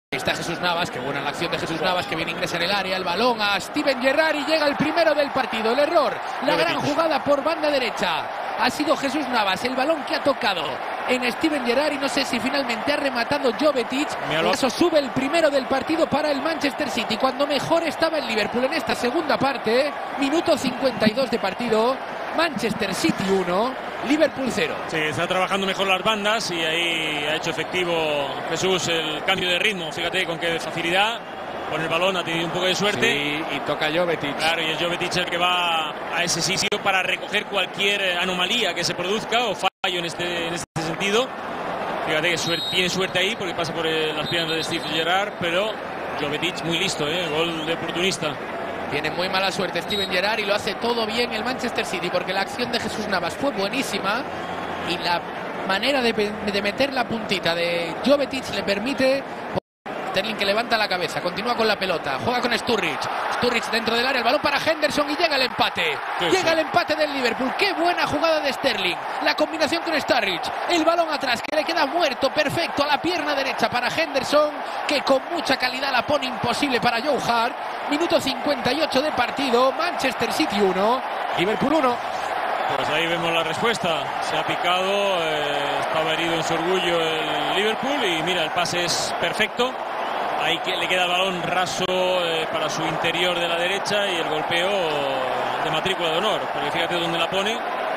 Está Jesús Navas, qué buena la acción de Jesús Navas, que viene ingresa en el área, el balón a Steven Gerrard y llega el primero del partido. El error, la gran jugada por banda derecha ha sido Jesús Navas, el balón que ha tocado en Steven Gerrard y no sé si finalmente ha rematado Jovetic. Eso sube el primero del partido para el Manchester City, cuando mejor estaba el Liverpool en esta segunda parte. Minuto 52 de partido, Manchester City 1, Liverpool 0. Sí, está trabajando mejor las bandas y ahí ha hecho efectivo Jesús el cambio de ritmo. Fíjate con qué facilidad, con el balón ha tenido un poco de suerte. Sí, y toca Jovetic. Claro, y es Jovetic el que va a ese sitio para recoger cualquier anomalía que se produzca o fallo en este sentido. Fíjate que tiene suerte ahí porque pasa por las piernas de Steven Gerrard, pero Jovetic muy listo, gol de oportunista. Tiene muy mala suerte Steven Gerrard y lo hace todo bien el Manchester City, porque la acción de Jesús Navas fue buenísima y la manera de meter la puntita de Jovetic le permite. Sterling, que levanta la cabeza, continúa con la pelota, juega con Sturridge dentro del área, el balón para Henderson y llega el empate. Llega el empate del Liverpool. Qué buena jugada de Sterling, la combinación con Sturridge, el balón atrás que le queda muerto, perfecto a la pierna derecha para Henderson, que con mucha calidad la pone imposible para Joe Hart. Minuto 58 de partido, Manchester City 1, Liverpool 1. Pues ahí vemos la respuesta, se ha picado, estaba herido en su orgullo el Liverpool y mira, el pase es perfecto. Ahí le queda el balón raso para su interior de la derecha y el golpeo de matrícula de honor, porque fíjate dónde la pone,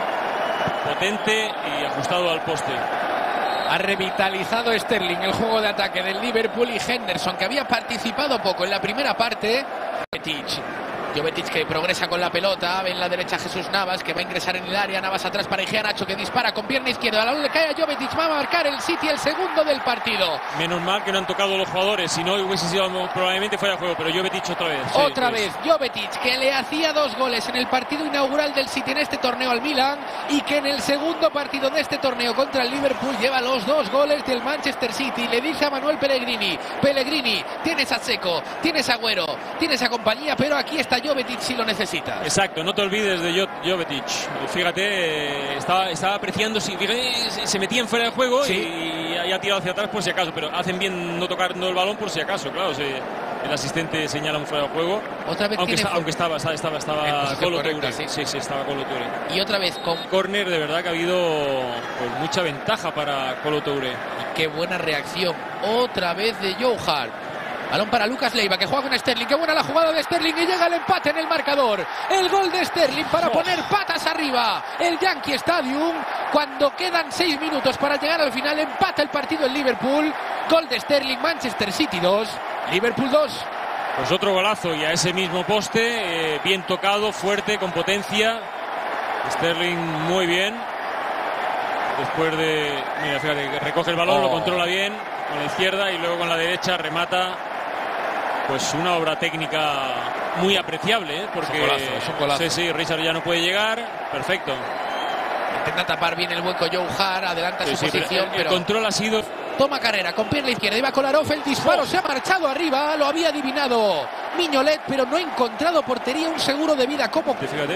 potente y ajustado al poste. Ha revitalizado Sterling el juego de ataque del Liverpool y Henderson, que había participado poco en la primera parte. Jovetic que progresa con la pelota, ve en la derecha Jesús Navas, que va a ingresar en el área, Navas atrás para Iheanacho, que dispara con pierna izquierda, el balón le cae a Jovetic, va a marcar el City el segundo del partido. Menos mal que no han tocado los jugadores, si no hubiese sido probablemente fuera de juego, pero Jovetic otra vez. Otra vez, Jovetic, que le hacía 2 goles en el partido inaugural del City en este torneo al Milan y que en el segundo partido de este torneo contra el Liverpool lleva los 2 goles del Manchester City. Le dice a Manuel Pellegrini, tienes a Seco, tienes a Agüero, tienes a compañía, pero aquí está Jovetic si lo necesitas. Exacto, no te olvides de Jovetic. Fíjate, estaba apreciando si se metían fuera del juego, ¿sí? y ha tirado hacia atrás por si acaso, pero hacen bien no tocando el balón por si acaso, claro, el asistente señala un fuera de juego. Otra vez aunque estaba Kolo Touré. Sí, estaba Kolo Touré. Y otra vez con córner, de verdad que ha habido pues, mucha ventaja para Kolo Touré. Y qué buena reacción otra vez de Joe Hart. Balón para Lucas Leiva, que juega con Sterling. Qué buena la jugada de Sterling y llega el empate en el marcador. El gol de Sterling para poner patas arriba el Yankee Stadium. Cuando quedan 6 minutos para llegar al final, empata el partido el Liverpool. Gol de Sterling, Manchester City 2, Liverpool 2. Pues otro golazo y a ese mismo poste, bien tocado, fuerte, con potencia. Sterling muy bien. Después de... Mira, fíjate, recoge el balón, lo controla bien con la izquierda y luego con la derecha remata. Pues una obra técnica muy apreciable, porque es un golazo. Sí, Richard ya no puede llegar. Perfecto. Intenta tapar bien el hueco Joe Hart, adelanta su posición, pero el control ha sido... Toma carrera con pierna izquierda, iba Kolarov, el disparo se ha marchado arriba, lo había adivinado Mignolet, pero no ha encontrado portería, un seguro de vida como... Fíjate.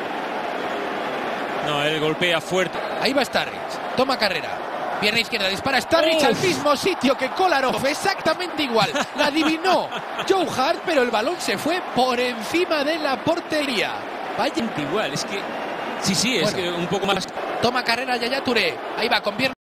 No, él golpea fuerte. Ahí va Sturridge, toma carrera. Pierna izquierda, dispara Sturridge al mismo sitio que Kolarov, exactamente igual. La adivinó Joe Hart, pero el balón se fue por encima de la portería. Vaya igual, es que... Sí, es que un poco más... Toma carrera Yaya Touré, ahí va con pierna...